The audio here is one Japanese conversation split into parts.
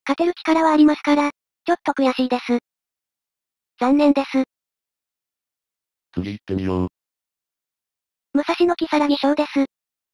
勝てる力はありますから、ちょっと悔しいです。残念です。 次行ってみよう。 武蔵野木更木賞です。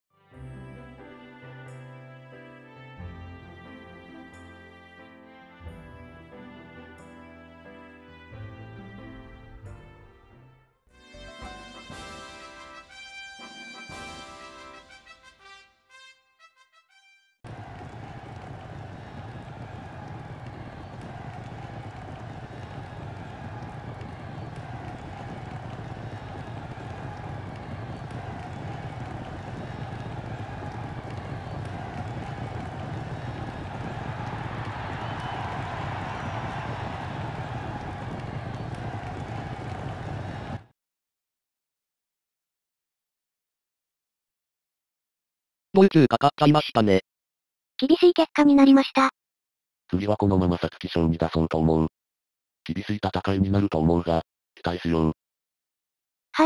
ボイチューかかっちゃいましたね。 厳しい結果になりました。 次はこのまま皐月賞に出そうと思う。厳しい戦いになると思うが、期待しよう。 はい。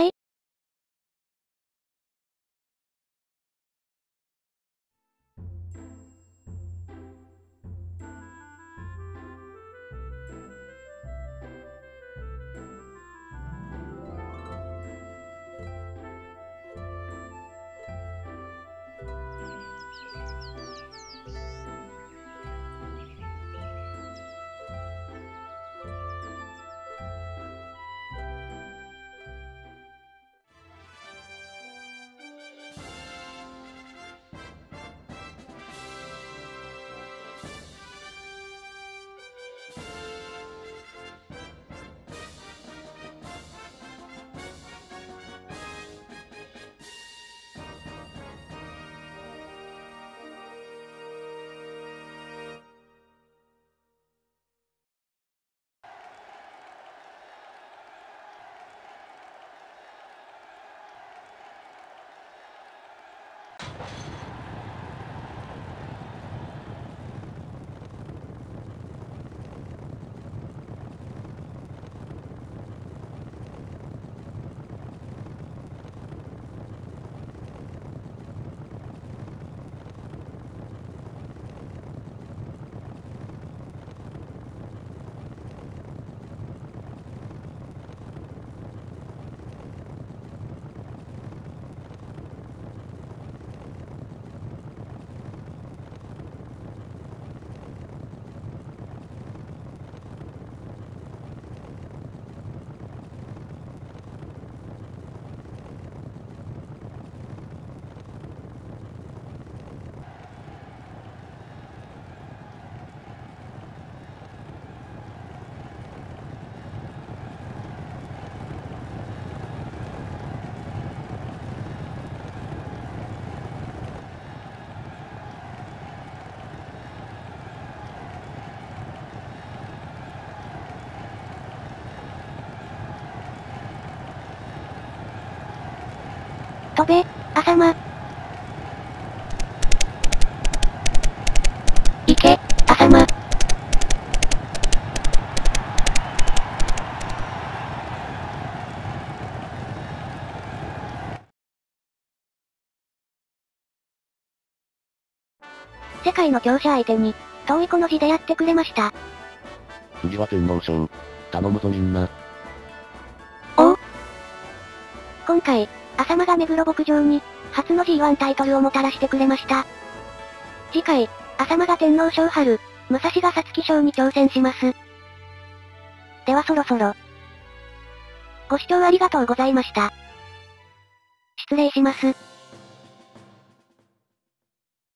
飛べ、浅間。行け、浅間。世界の強者相手に、遠いこの字でやってくれました。 次は天皇賞。頼むぞみんな。 おお。今回、浅間が目黒牧場に、初の G1 タイトルをもたらしてくれました。次回、浅間が天皇賞春、武蔵が皐月賞に挑戦します。ではそろそろ。ご視聴ありがとうございました。失礼します。